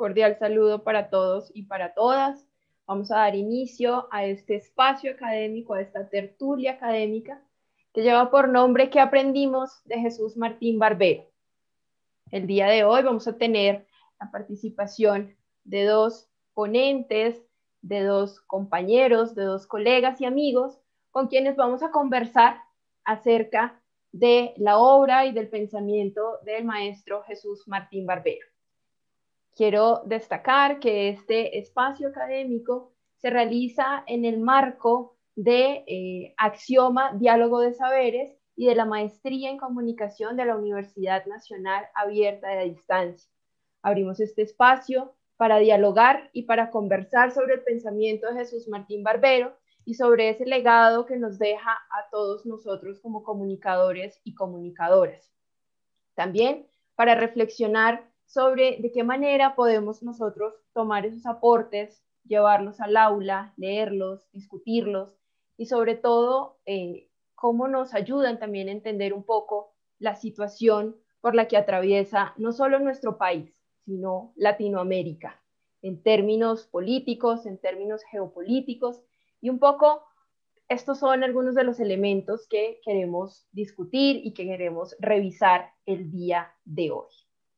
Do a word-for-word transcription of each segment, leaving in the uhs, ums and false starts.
cordial saludo para todos y para todas. Vamos a dar inicio a este espacio académico, a esta tertulia académica que lleva por nombre ¿Qué aprendimos de Jesús Martín Barbero? El día de hoy vamos a tener la participación de dos ponentes, de dos compañeros, de dos colegas y amigos con quienes vamos a conversar acerca de la obra y del pensamiento del maestro Jesús Martín Barbero. Quiero destacar que este espacio académico se realiza en el marco de eh, Axioma Diálogo de Saberes y de la Maestría en Comunicación de la Universidad Nacional Abierta de Distancia. Abrimos este espacio para dialogar y para conversar sobre el pensamiento de Jesús Martín Barbero y sobre ese legado que nos deja a todos nosotros como comunicadores y comunicadoras. También para reflexionar sobre de qué manera podemos nosotros tomar esos aportes, llevarlos al aula, leerlos, discutirlos y sobre todo eh, cómo nos ayudan también a entender un poco la situación por la que atraviesa no solo nuestro país, sino Latinoamérica, en términos políticos, en términos geopolíticos y un poco estos son algunos de los elementos que queremos discutir y que queremos revisar el día de hoy.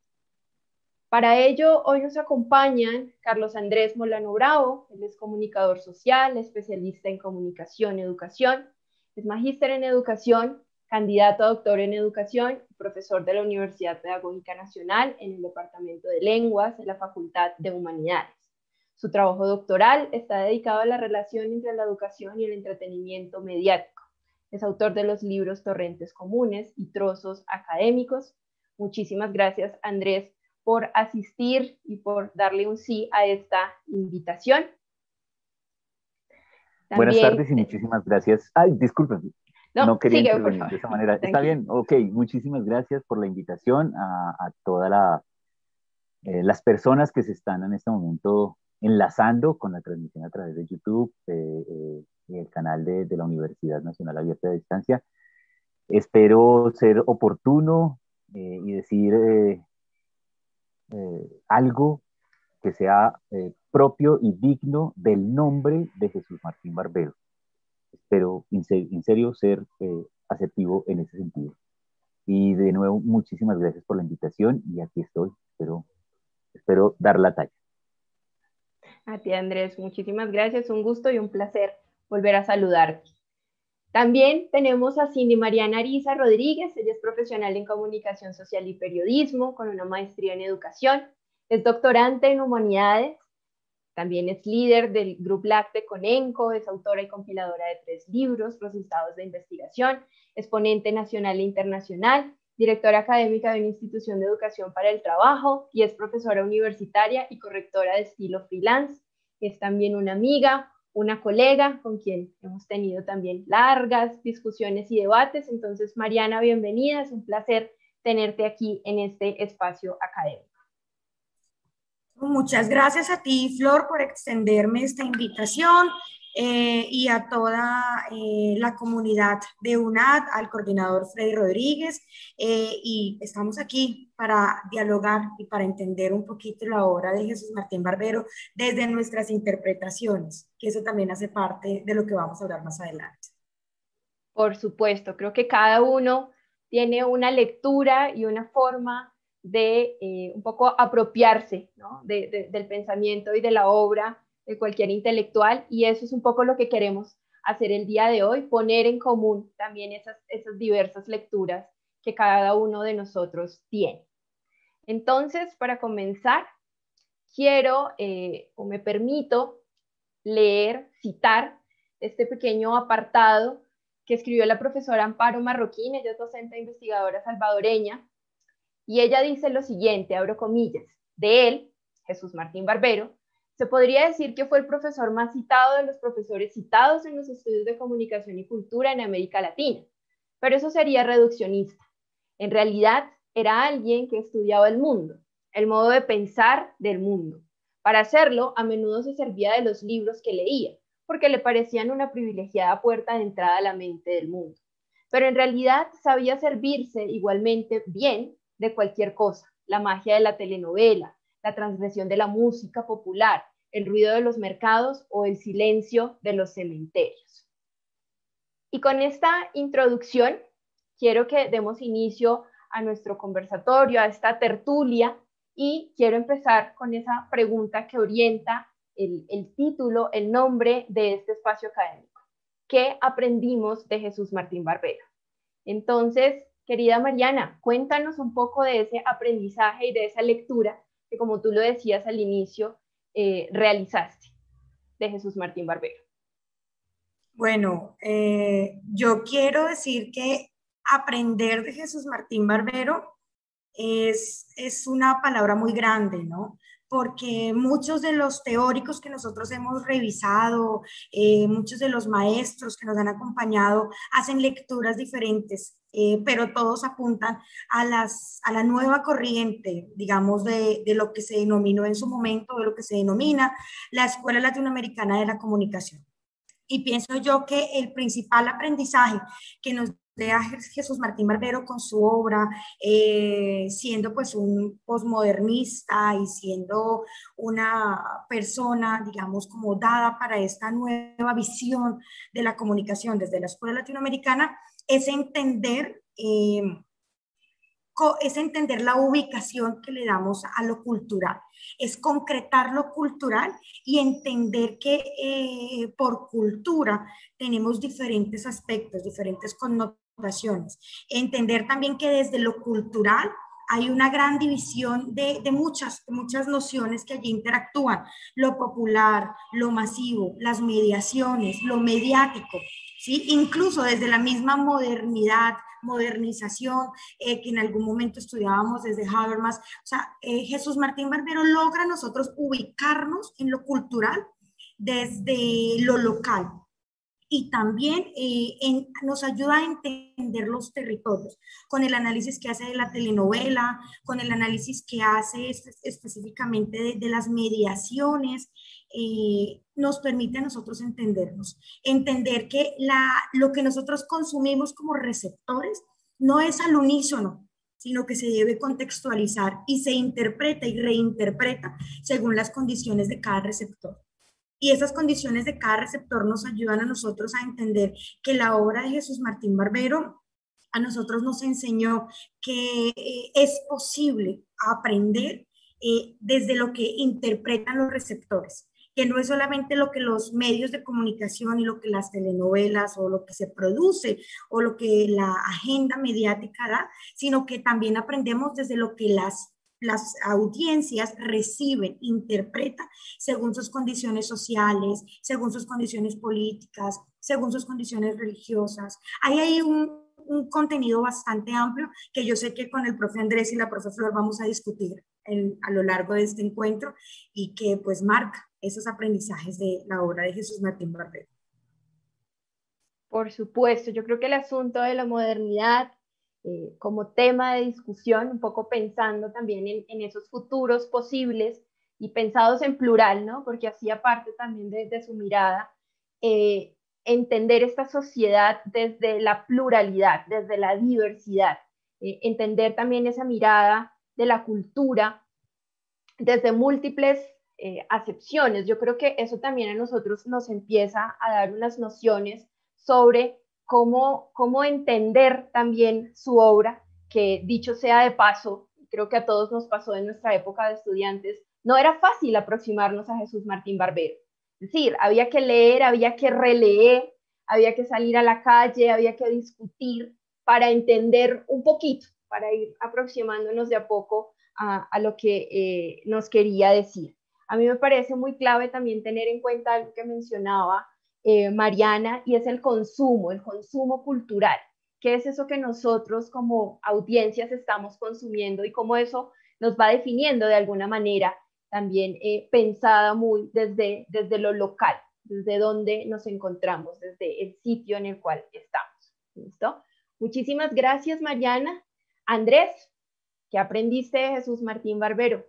Para ello, hoy nos acompañan Carlos Andrés Molano Bravo, él es comunicador social, especialista en comunicación y educación, es magíster en educación, candidato a doctor en educación, profesor de la Universidad Pedagógica Nacional en el Departamento de Lenguas en la Facultad de Humanidades. Su trabajo doctoral está dedicado a la relación entre la educación y el entretenimiento mediático. Es autor de los libros Torrentes Comunes y Trozos Académicos. Muchísimas gracias, Andrés, por asistir y por darle un sí a esta invitación. También, buenas tardes y muchísimas gracias. Ay, disculpen, no, no quería sigue, intervenir de esa manera. Tranquilo. Está bien, ok, muchísimas gracias por la invitación a, a todas la, eh, las personas que se están en este momento enlazando con la transmisión a través de YouTube eh, eh, y el canal de, de la Universidad Nacional Abierta de Distancia. Espero ser oportuno eh, y decir eh, eh, algo que sea eh, propio y digno del nombre de Jesús Martín Barbero. Espero en serio ser eh, asertivo en ese sentido. Y de nuevo, muchísimas gracias por la invitación y aquí estoy. Espero, espero dar la talla. A ti, Andrés, muchísimas gracias. Un gusto y un placer volver a saludarte. También tenemos a Cindy Mariana Ariza Rodríguez. Ella es profesional en comunicación social y periodismo con una maestría en educación. Es doctorante en humanidades. También es líder del Grupo Lacte Conenco, es autora y compiladora de tres libros, Resultados de Investigación, es ponente nacional e internacional, directora académica de una institución de educación para el trabajo y es profesora universitaria y correctora de estilo freelance. Es también una amiga, una colega con quien hemos tenido también largas discusiones y debates. Entonces, Mariana, bienvenida, es un placer tenerte aquí en este espacio académico. Muchas gracias a ti, Flor, por extenderme esta invitación eh, y a toda eh, la comunidad de U N A D, al coordinador Freddy Rodríguez, eh, y estamos aquí para dialogar y para entender un poquito la obra de Jesús Martín Barbero desde nuestras interpretaciones, que eso también hace parte de lo que vamos a hablar más adelante. Por supuesto, creo que cada uno tiene una lectura y una forma de eh, un poco apropiarse, ¿no? de, de, del pensamiento y de la obra de cualquier intelectual, y eso es un poco lo que queremos hacer el día de hoy, poner en común también esas, esas diversas lecturas que cada uno de nosotros tiene. Entonces, para comenzar, quiero eh, o me permito leer, citar este pequeño apartado que escribió la profesora Amparo Marroquín. Ella es docente e investigadora salvadoreña, y ella dice lo siguiente, abro comillas, de él, Jesús Martín Barbero, se podría decir que fue el profesor más citado de los profesores citados en los estudios de comunicación y cultura en América Latina, pero eso sería reduccionista. En realidad, era alguien que estudiaba el mundo, el modo de pensar del mundo. Para hacerlo, a menudo se servía de los libros que leía, porque le parecían una privilegiada puerta de entrada a la mente del mundo. Pero en realidad sabía servirse igualmente bien de cualquier cosa, la magia de la telenovela, la transgresión de la música popular, el ruido de los mercados o el silencio de los cementerios. Y con esta introducción quiero que demos inicio a nuestro conversatorio, a esta tertulia, y quiero empezar con esa pregunta que orienta el, el título, el nombre de este espacio académico. ¿Qué aprendimos de Jesús Martín Barbero? Entonces, querida Mariana, cuéntanos un poco de ese aprendizaje y de esa lectura que, como tú lo decías al inicio, eh, realizaste de Jesús Martín Barbero. Bueno, eh, yo quiero decir que aprender de Jesús Martín Barbero es, es una palabra muy grande, ¿no? Porque muchos de los teóricos que nosotros hemos revisado, eh, muchos de los maestros que nos han acompañado, hacen lecturas diferentes, eh, pero todos apuntan a, las, a la nueva corriente, digamos, de, de lo que se denominó en su momento, de lo que se denomina la Escuela Latinoamericana de la Comunicación. Y pienso yo que el principal aprendizaje que nos deja Jesús Martín Barbero con su obra, eh, siendo pues un posmodernista y siendo una persona, digamos, como dada para esta nueva visión de la comunicación desde la Escuela Latinoamericana, es entender... Eh, es entender la ubicación que le damos a lo cultural, es concretar lo cultural y entender que eh, por cultura tenemos diferentes aspectos, diferentes connotaciones. Entender también que desde lo cultural hay una gran división de, de muchas, muchas nociones que allí interactúan, lo popular, lo masivo, las mediaciones, lo mediático, ¿sí? Incluso desde la misma modernidad, modernización, eh, que en algún momento estudiábamos desde Habermas. O sea, eh, Jesús Martín Barbero logra nosotros ubicarnos en lo cultural desde lo local. Y también eh, en, nos ayuda a entender los territorios, con el análisis que hace de la telenovela, con el análisis que hace es, específicamente de, de las mediaciones, eh, nos permite a nosotros entendernos, entender que la, lo que nosotros consumimos como receptores no es al unísono, sino que se debe contextualizar y se interpreta y reinterpreta según las condiciones de cada receptor. Y esas condiciones de cada receptor nos ayudan a nosotros a entender que la obra de Jesús Martín Barbero a nosotros nos enseñó que eh, es posible aprender eh, desde lo que interpretan los receptores, que no es solamente lo que los medios de comunicación y lo que las telenovelas o lo que se produce o lo que la agenda mediática da, sino que también aprendemos desde lo que las las audiencias reciben, interpretan según sus condiciones sociales, según sus condiciones políticas, según sus condiciones religiosas. Ahí hay un, un contenido bastante amplio que yo sé que con el profe Andrés y la profe Flor vamos a discutir en, a lo largo de este encuentro y que pues marca esos aprendizajes de la obra de Jesús Martín Barbero. Por supuesto, yo creo que el asunto de la modernidad Eh, como tema de discusión, un poco pensando también en, en esos futuros posibles y pensados en plural, ¿no? Porque hacía parte también de, de su mirada, eh, entender esta sociedad desde la pluralidad, desde la diversidad, eh, entender también esa mirada de la cultura desde múltiples eh, acepciones. Yo creo que eso también a nosotros nos empieza a dar unas nociones sobre Cómo, cómo entender también su obra, que dicho sea de paso, creo que a todos nos pasó en nuestra época de estudiantes, no era fácil aproximarnos a Jesús Martín Barbero. Es decir, había que leer, había que releer, había que salir a la calle, había que discutir para entender un poquito, para ir aproximándonos de a poco a, a lo que eh, nos quería decir. A mí me parece muy clave también tener en cuenta algo que mencionaba Eh, Mariana, y es el consumo, el consumo cultural. ¿Qué es eso que nosotros como audiencias estamos consumiendo y cómo eso nos va definiendo de alguna manera también eh, pensada muy desde, desde lo local, desde donde nos encontramos, desde el sitio en el cual estamos? ¿Listo? Muchísimas gracias, Mariana. Andrés, ¿qué aprendiste de Jesús Martín Barbero?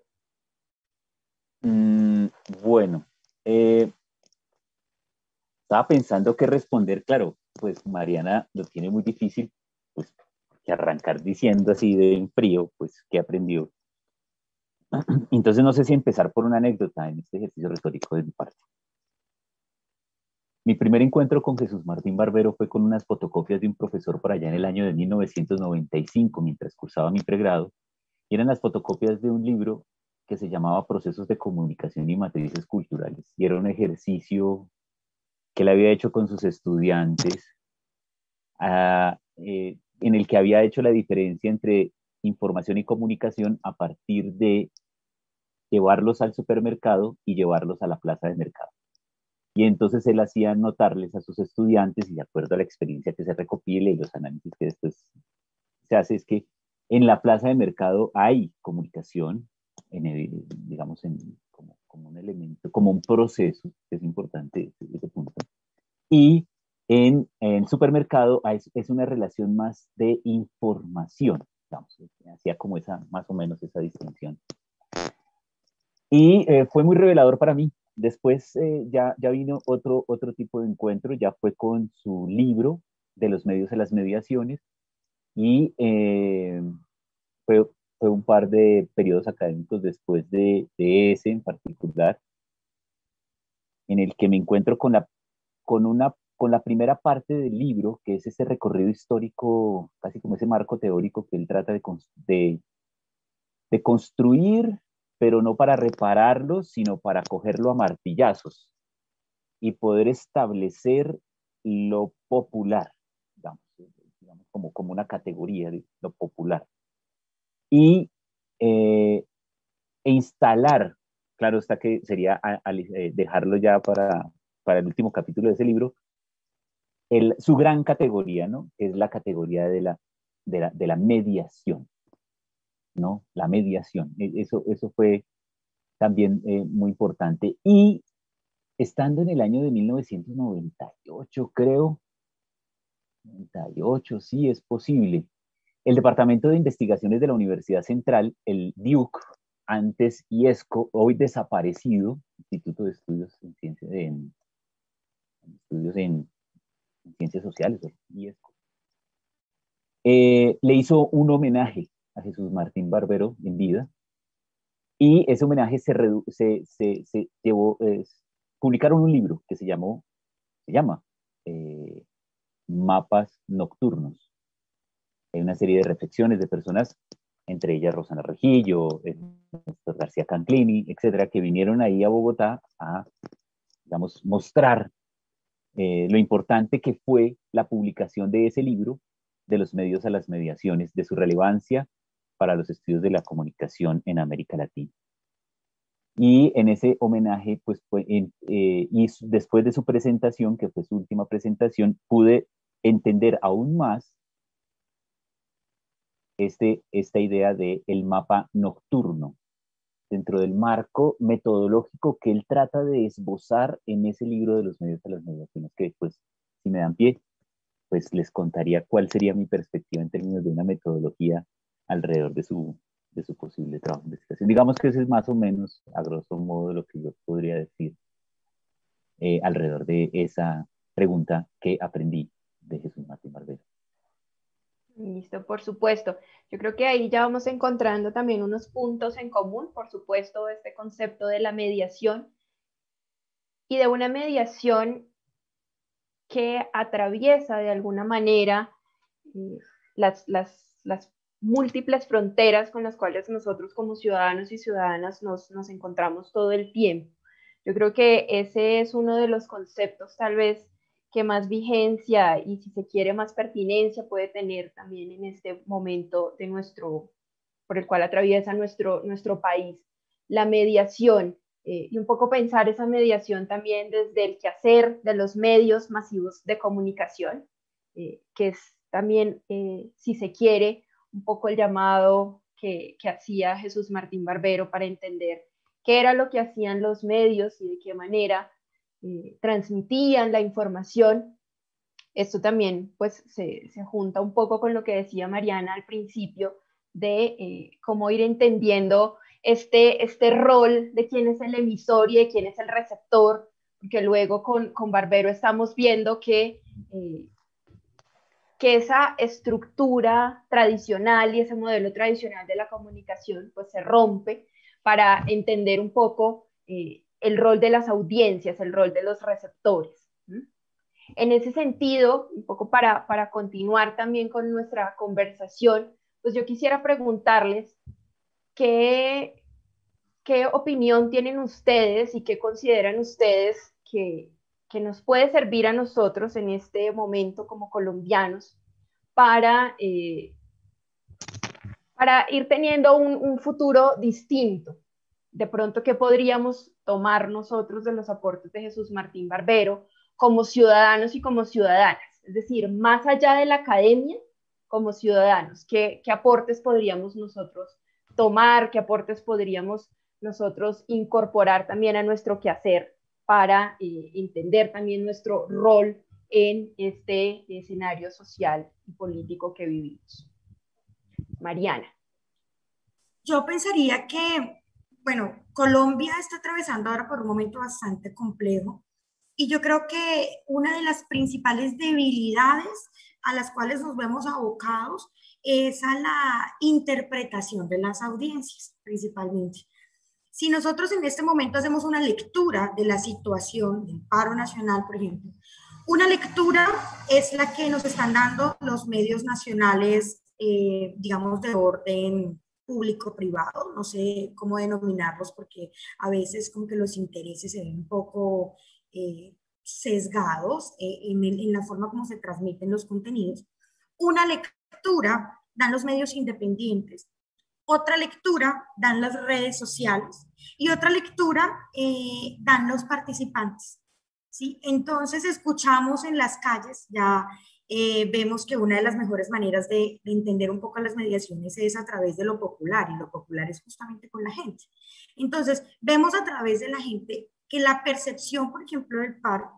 Mm, bueno, eh, estaba pensando qué responder. Claro, pues Mariana lo tiene muy difícil, pues que arrancar diciendo así de en frío, pues qué aprendió. Entonces no sé si empezar por una anécdota en este ejercicio retórico de mi parte. Mi primer encuentro con Jesús Martín Barbero fue con unas fotocopias de un profesor por allá en el año de mil novecientos noventa y cinco, mientras cursaba mi pregrado, y eran las fotocopias de un libro que se llamaba Procesos de Comunicación y Matrices Culturales, y era un ejercicio que él había hecho con sus estudiantes, uh, eh, en el que había hecho la diferencia entre información y comunicación a partir de llevarlos al supermercado y llevarlos a la plaza de mercado. Y entonces él hacía notarles a sus estudiantes, y de acuerdo a la experiencia que se recopile y los análisis que después se hace, es que en la plaza de mercado hay comunicación, en el, digamos, en, como, como un elemento, como un proceso, que es importante desde ese punto. Y en el supermercado es, es una relación más de información, digamos, hacía como esa, más o menos esa distinción. Y eh, fue muy revelador para mí. Después eh, ya, ya vino otro, otro tipo de encuentro, ya fue con su libro de los medios a las mediaciones, y eh, fue, fue un par de periodos académicos después de, de ese en particular, en el que me encuentro con la, con, una, con la primera parte del libro, que es ese recorrido histórico, casi como ese marco teórico que él trata de, de, de construir, pero no para repararlo, sino para cogerlo a martillazos y poder establecer lo popular, digamos, digamos como, como una categoría de lo popular. Y eh, e instalar, claro está que sería a, a, eh, dejarlo ya para, para el último capítulo de ese libro, el, su gran categoría, ¿no? Es la categoría de la, de la, de la mediación, ¿no? La mediación. Eso, eso fue también eh, muy importante. Y estando en el año de mil novecientos noventa y ocho, creo, noventa y ocho, sí, es posible, el Departamento de Investigaciones de la Universidad Central, el D U C, antes IESCO, hoy desaparecido, Instituto de Estudios en Ciencias, en, en Estudios en, en Ciencias Sociales, IESCO, eh, le hizo un homenaje a Jesús Martín Barbero en vida, y ese homenaje se, redu se, se, se llevó, eh, publicaron un libro que se llamó, se llama eh, Mapas Nocturnos. Hay una serie de reflexiones de personas, entre ellas Rosana Regillo, Néstor García Canclini, etcétera, que vinieron ahí a Bogotá a, digamos, mostrar eh, lo importante que fue la publicación de ese libro, de los medios a las mediaciones, de su relevancia para los estudios de la comunicación en América Latina. Y en ese homenaje, pues, fue en, eh, y después de su presentación, que fue su última presentación, pude entender aún más este, esta idea del mapa nocturno, dentro del marco metodológico que él trata de esbozar en ese libro de los medios a las mediaciones, que pues, si me dan pie, pues les contaría cuál sería mi perspectiva en términos de una metodología alrededor de su, de su posible trabajo de investigación. Digamos que ese es más o menos, a grosso modo, lo que yo podría decir eh, alrededor de esa pregunta que aprendí de Jesús Martín Barbero. Listo, por supuesto. Yo creo que ahí ya vamos encontrando también unos puntos en común, por supuesto, este concepto de la mediación y de una mediación que atraviesa de alguna manera eh, las, las, las múltiples fronteras con las cuales nosotros como ciudadanos y ciudadanas nos, nos encontramos todo el tiempo. Yo creo que ese es uno de los conceptos tal vez que más vigencia y, si se quiere, más pertinencia puede tener también en este momento de nuestro, por el cual atraviesa nuestro, nuestro país. La mediación, eh, y un poco pensar esa mediación también desde el quehacer de los medios masivos de comunicación, eh, que es también, eh, si se quiere, un poco el llamado que, que hacía Jesús Martín Barbero para entender qué era lo que hacían los medios y de qué manera eh, transmitían la información. Esto también pues se, se junta un poco con lo que decía Mariana al principio de eh, cómo ir entendiendo este, este rol de quién es el emisor y de quién es el receptor, porque luego con, con Barbero estamos viendo que, eh, que esa estructura tradicional y ese modelo tradicional de la comunicación pues se rompe para entender un poco eh, el rol de las audiencias, el rol de los receptores. ¿Mm? En ese sentido, un poco para, para continuar también con nuestra conversación, pues yo quisiera preguntarles qué, qué opinión tienen ustedes y qué consideran ustedes que, que nos puede servir a nosotros en este momento como colombianos para, eh, para ir teniendo un, un futuro distinto. De pronto, ¿qué podríamos tomar nosotros de los aportes de Jesús Martín Barbero como ciudadanos y como ciudadanas? Es decir, más allá de la academia, como ciudadanos, ¿qué, qué aportes podríamos nosotros tomar? ¿Qué aportes podríamos nosotros incorporar también a nuestro quehacer para eh, entender también nuestro rol en este escenario social y político que vivimos? Mariana. Yo pensaría que, bueno, Colombia está atravesando ahora por un momento bastante complejo y yo creo que una de las principales debilidades a las cuales nos vemos abocados es a la interpretación de las audiencias, principalmente. Si nosotros en este momento hacemos una lectura de la situación del paro nacional, por ejemplo, una lectura es la que nos están dando los medios nacionales, eh, digamos, de orden público-privado, no sé cómo denominarlos, porque a veces como que los intereses se ven un poco eh, sesgados eh, en, el, en la forma como se transmiten los contenidos. Una lectura dan los medios independientes, otra lectura dan las redes sociales y otra lectura eh, dan los participantes. ¿Sí? Entonces escuchamos en las calles, ya eh, vemos que una de las mejores maneras de, de entender un poco las mediaciones es a través de lo popular, y lo popular es justamente con la gente. Entonces, vemos a través de la gente que la percepción, por ejemplo, del paro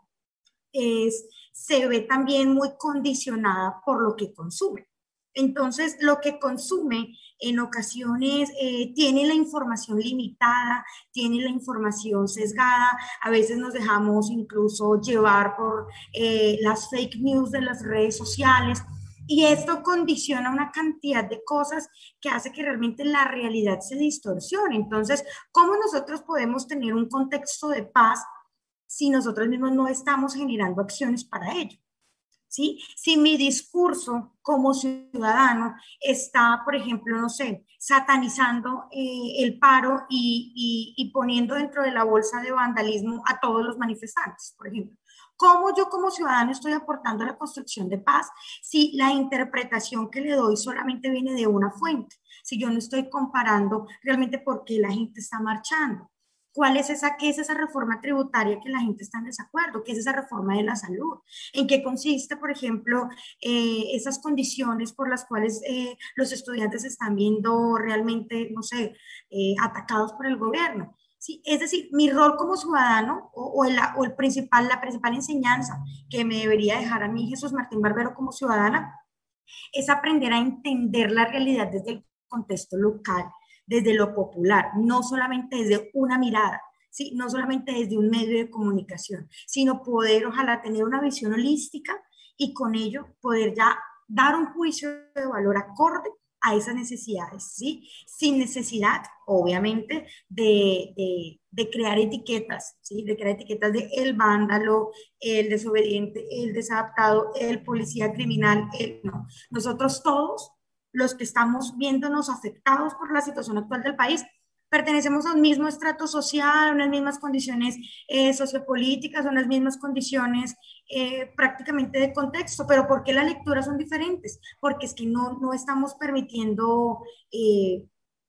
es, se ve también muy condicionada por lo que consume. Entonces, lo que consume en ocasiones eh, tiene la información limitada, tiene la información sesgada, a veces nos dejamos incluso llevar por eh, las fake news de las redes sociales, y esto condiciona una cantidad de cosas que hace que realmente la realidad se distorsione. Entonces, ¿cómo nosotros podemos tener un contexto de paz si nosotros mismos no estamos generando acciones para ello? ¿Sí? Si mi discurso como ciudadano está, por ejemplo, no sé, satanizando eh, el paro y, y, y poniendo dentro de la bolsa de vandalismo a todos los manifestantes, por ejemplo, ¿cómo yo como ciudadano estoy aportando a la construcción de paz si la interpretación que le doy solamente viene de una fuente? Si yo no estoy comparando realmente por qué la gente está marchando. ¿Cuál es esa, qué es esa reforma tributaria que la gente está en desacuerdo? ¿Qué es esa reforma de la salud? ¿En qué consiste, por ejemplo, eh, esas condiciones por las cuales eh, los estudiantes están viendo realmente, no sé, eh, atacados por el gobierno? ¿Sí? Es decir, mi rol como ciudadano o, o, el, o el principal, la principal enseñanza que me debería dejar a mí Jesús Martín Barbero como ciudadana es aprender a entender la realidad desde el contexto local, desde lo popular, no solamente desde una mirada, ¿sí? No solamente desde un medio de comunicación, sino poder, ojalá, tener una visión holística y con ello poder ya dar un juicio de valor acorde a esas necesidades, ¿sí? Sin necesidad, obviamente, de, de, de crear etiquetas, ¿sí? De crear etiquetas de el vándalo, el desobediente, el desadaptado, el policía criminal, el no. Nosotros todos, los que estamos viéndonos afectados por la situación actual del país, pertenecemos a un mismo estrato social, a unas mismas condiciones eh, sociopolíticas, a unas mismas condiciones eh, prácticamente de contexto. Pero ¿por qué las lecturas son diferentes? Porque es que no, no estamos permitiendo eh,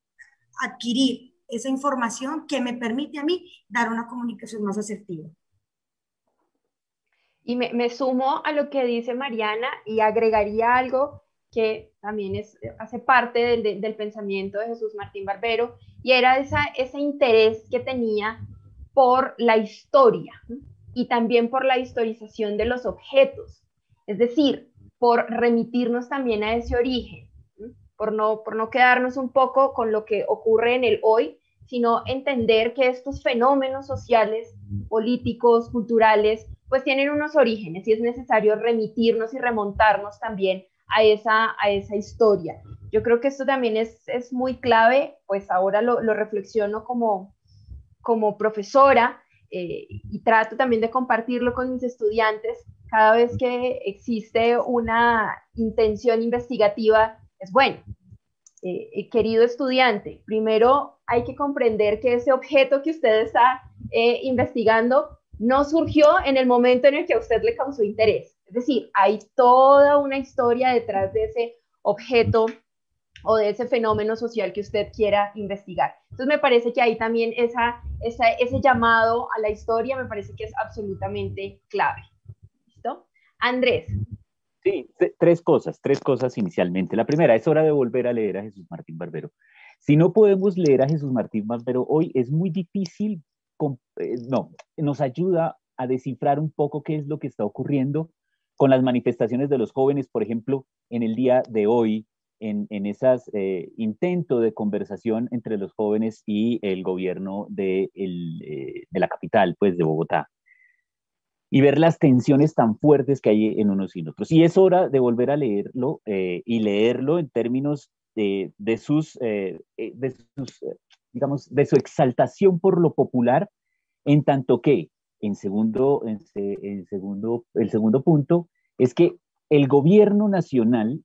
adquirir esa información que me permite a mí dar una comunicación más asertiva. Y me, me sumo a lo que dice Mariana y agregaría algo que también es, hace parte del, de, del pensamiento de Jesús Martín Barbero, y era esa, ese interés que tenía por la historia y también por la historización de los objetos, es decir, por remitirnos también a ese origen, por no, por no quedarnos un poco con lo que ocurre en el hoy, sino entender que estos fenómenos sociales, políticos, culturales, pues tienen unos orígenes y es necesario remitirnos y remontarnos también a esa, a esa historia. Yo creo que esto también es, es muy clave, pues ahora lo, lo reflexiono como, como profesora eh, y trato también de compartirlo con mis estudiantes. Cada vez que existe una intención investigativa, es bueno. Eh, querido estudiante, primero hay que comprender que ese objeto que usted está eh, investigando no surgió en el momento en el que a usted le causó interés. Es decir, hay toda una historia detrás de ese objeto o de ese fenómeno social que usted quiera investigar. Entonces me parece que ahí también esa, esa, ese llamado a la historia me parece que es absolutamente clave. ¿Listo? Andrés. Sí, tres cosas, tres cosas inicialmente. La primera, es hora de volver a leer a Jesús Martín Barbero. Si no podemos leer a Jesús Martín Barbero hoy, es muy difícil, eh, no, nos ayuda a descifrar un poco qué es lo que está ocurriendo con las manifestaciones de los jóvenes, por ejemplo, en el día de hoy, en, en esos eh, intentos de conversación entre los jóvenes y el gobierno de, el, eh, de la capital, pues de Bogotá, y ver las tensiones tan fuertes que hay en unos y en otros. Y es hora de volver a leerlo eh, y leerlo en términos de, de sus, eh, de sus eh, digamos, de su exaltación por lo popular, en tanto que, en segundo, en, en segundo, el segundo punto, es que el gobierno nacional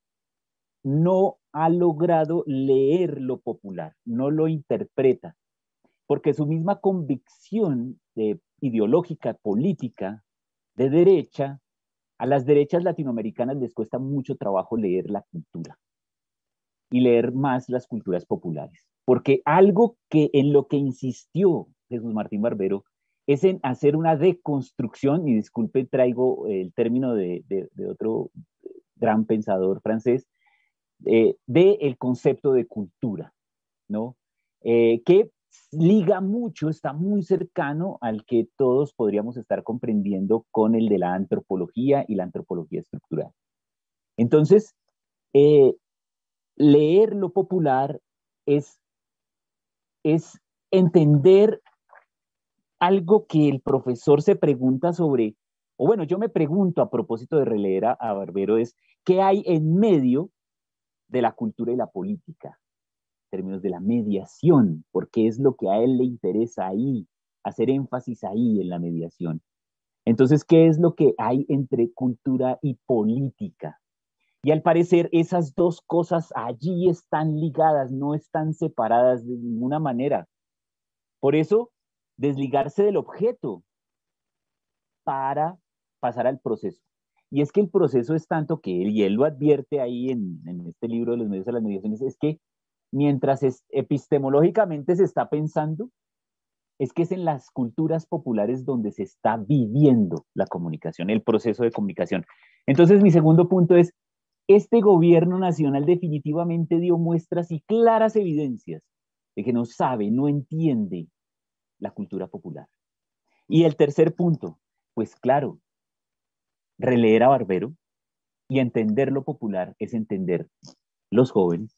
no ha logrado leer lo popular, no lo interpreta, porque su misma convicción de ideológica, política, de derecha, a las derechas latinoamericanas les cuesta mucho trabajo leer la cultura y leer más las culturas populares. Porque algo que en lo que insistió Jesús Martín Barbero es en hacer una deconstrucción, y disculpe, traigo el término de, de, de otro gran pensador francés, eh, del concepto de cultura, ¿no? Eh, que liga mucho, está muy cercano al que todos podríamos estar comprendiendo con el de la antropología y la antropología estructural. Entonces, eh, leer lo popular es, es entender algo que el profesor se pregunta sobre, o bueno, yo me pregunto a propósito de releer a, a Barbero, es ¿qué hay en medio de la cultura y la política? Términos de la mediación, porque es lo que a él le interesa ahí, hacer énfasis ahí en la mediación. Entonces, ¿qué es lo que hay entre cultura y política? Y al parecer esas dos cosas allí están ligadas, no están separadas de ninguna manera. Por eso, desligarse del objeto para pasar al proceso. Y es que el proceso es tanto que él, y él lo advierte ahí en, en este libro de los medios de las mediaciones, es que mientras es, epistemológicamente se está pensando, es que es en las culturas populares donde se está viviendo la comunicación, el proceso de comunicación. Entonces, mi segundo punto es, este gobierno nacional definitivamente dio muestras y claras evidencias de que no sabe, no entiende la cultura popular. Y el tercer punto, pues claro, releer a Barbero y entender lo popular es entender los jóvenes,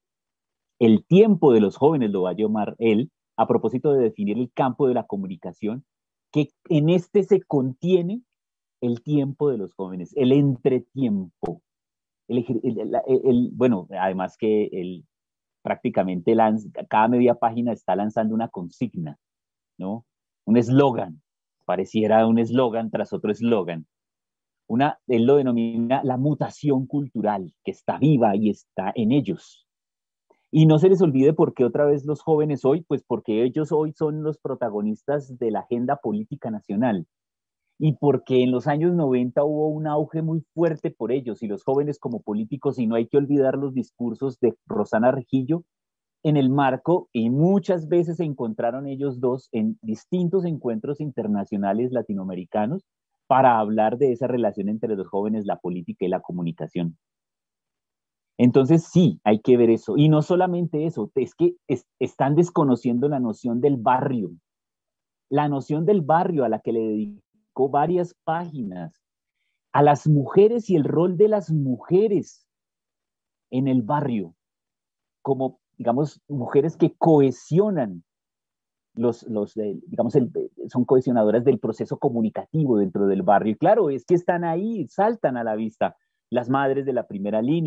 el tiempo de los jóvenes lo va a llamar él, a propósito de definir el campo de la comunicación, que en este se contiene el tiempo de los jóvenes, el entretiempo. El, el, el, el, bueno, además que él prácticamente lanza, cada media página está lanzando una consigna, ¿no? Un eslogan, pareciera un eslogan tras otro eslogan. Una, él lo denomina la mutación cultural, que está viva y está en ellos. Y no se les olvide por qué otra vez los jóvenes hoy, pues porque ellos hoy son los protagonistas de la agenda política nacional. Y porque en los años noventa hubo un auge muy fuerte por ellos y los jóvenes como políticos, y no hay que olvidar los discursos de Rosana Regillo en el marco, y muchas veces se encontraron ellos dos en distintos encuentros internacionales latinoamericanos para hablar de esa relación entre los jóvenes, la política y la comunicación. Entonces sí, hay que ver eso. Y no solamente eso, es que es, están desconociendo la noción del barrio, la noción del barrio a la que le dedicó varias páginas, a las mujeres y el rol de las mujeres en el barrio, como, digamos, mujeres que cohesionan, los, los digamos, el, son cohesionadoras del proceso comunicativo dentro del barrio. Y claro, es que están ahí, saltan a la vista las madres de la primera línea,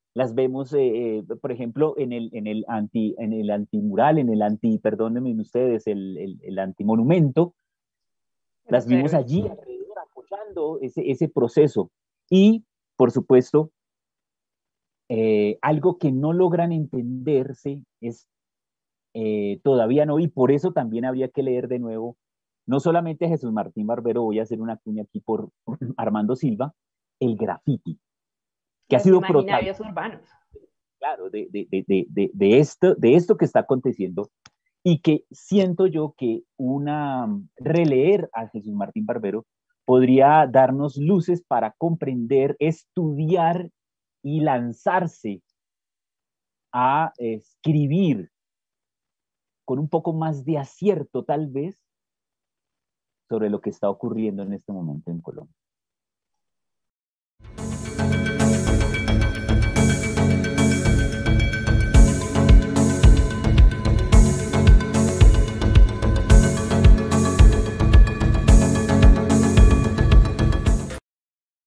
las vemos, eh, eh, por ejemplo, en el, en el anti, en el antimural, en el anti, perdónenme ustedes, el, el, el antimonumento, de las los vimos héroes. allí alrededor apoyando ese, ese proceso. Y, por supuesto, eh, algo que no logran entenderse es eh, todavía no, y por eso también habría que leer de nuevo, no solamente a Jesús Martín Barbero, voy a hacer una cuña aquí por Armando Silva, el graffiti, que ha Los sido protagonista, imaginarios urbanos. claro, de, de, de, de, de, esto, de esto que está aconteciendo y que siento yo que una releer a Jesús Martín Barbero podría darnos luces para comprender, estudiar y lanzarse a escribir con un poco más de acierto tal vez sobre lo que está ocurriendo en este momento en Colombia.